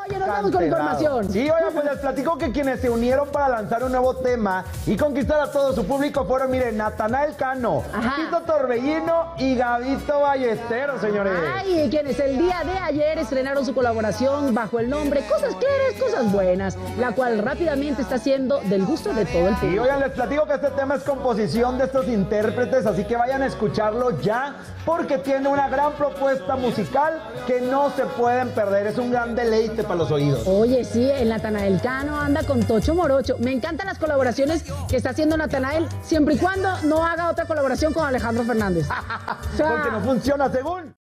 Oye, nos vamos con información. Sí, oye, pues les platico que quienes se unieron para lanzar un nuevo tema y conquistar a todo su público fueron, miren, Natanael Cano, Tito Torbellino y Gabito Ballesteros, señores. Ay, quienes el día de ayer estrenaron su colaboración bajo el nombre Cosas Claras, Cosas Buenas, la cual rápidamente está siendo del gusto de todo el público. Y oigan, les platico que este tema es composición de estos intérpretes, así que vayan a escucharlo ya, porque tiene una gran propuesta musical que no se pueden perder. Es un gran deleite para los oídos. Oye, sí, el Natanael Cano anda con Tocho Morocho. Me encantan las colaboraciones que está haciendo Natanael, siempre y cuando no haga otra colaboración con Alejandro Fernández. Porque no funciona según.